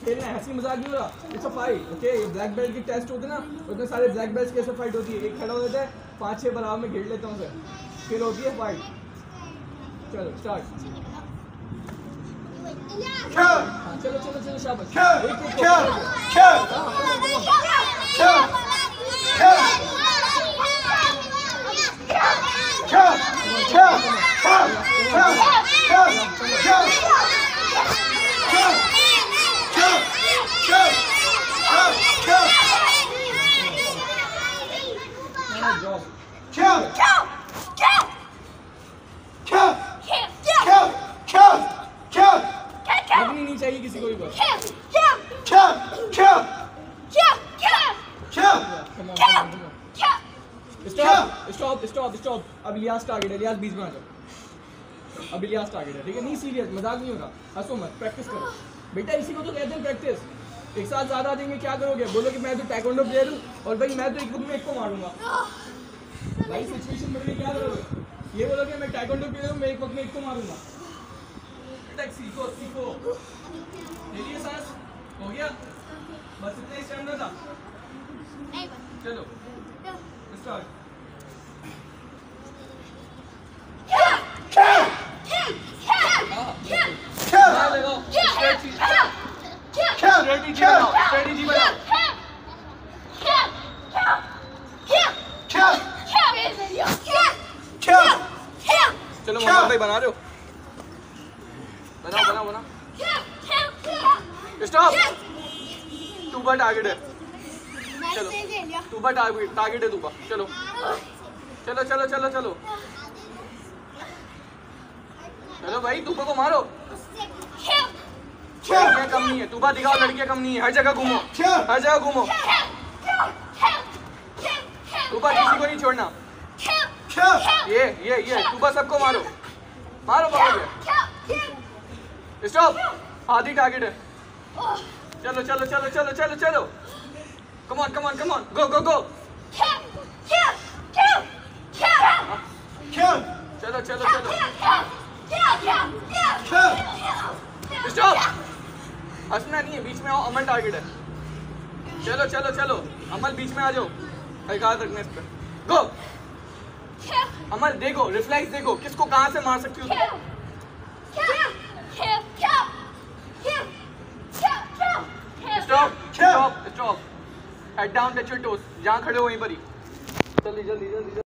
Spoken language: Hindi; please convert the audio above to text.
खेलना है, हंसी मजाक नहीं हो रहा। It's a fight, okay. ये ब्लैक बेल्ट की टेस्ट होते हैं ना, उसमें सारे ब्लैक बेल्ट कैसे फाइट होती है। एक खड़ा हो जाता है, 5-6 बराबर में घेर लेता हूँ उसे, फिर होती है फाइट। चलो स्टार्ट। हाँ चलो चलो चलो शाबाश। लगनी नहीं चाहिए किसी को भी बस। Stop stop stop. अब इलियास टारगेट है, इलियास बीच में आ जाओ। अब इलियास टारगेट है, ठीक है। नहीं सीरियस, मजाक नहीं होगा, हंसो मत, प्रैक्टिस करो बेटा। इसी को तो कहते हैं प्रैक्टिस। एक साथ ज्यादा आ जाएंगे, क्या करोगे? बोलो कि मैं तो टैekwondo प्लेयर हूँ और भाई मैं तो एक में एक को मारूंगा। भाई सिचुएशन बदल के क्या करोगे? ये बोलोगे मैं टैekwondo प्लेयर हूँ, मैं एक वक्त में एक को मारूंगा। सीखो सीखो। ले लिए सांस? हो गया? बस इतना ही स्टैमिना था। चलो स्टार्ट। स्ट्रेटजी बनाओ। चलो मोहम्मद भाई बना रहे हो? बनाओ बनाओ बनाओ। स्टॉप। तूबा टारगेट है, चलो तूबा टारगेट है तूबा। चलो चलो चलो चलो चलो चलो भाई, तूबा को मारो। लड़कियां कम नहीं है, तूबा दिखाओ, लड़कियां कम नहीं है। हर जगह घूमो, हर जगह घूमो। तूबा किसी को नहीं छोड़ना। ये तूबा सबको मारो मारो मारो। स्टॉप। आधी टारगेट है। चलो चलो चलो चलो चलो चलो। Come on come on come on, go go go. चलो चलो चलो। स्टॉप। हंसना नहीं है, बीच में आओ। अमन टारगेट है। चलो चलो चलो अमल, बीच में आ जाओ। हल्का रखना इस पे। गो अमल, देखो रिफ्लेक्स, देखो किसको कहां से मार सकती हो। Stop stop stop. Head down, touch your toes. जहां खड़े हो वहीं पर ही। जल्दी जल्दी जल्दी।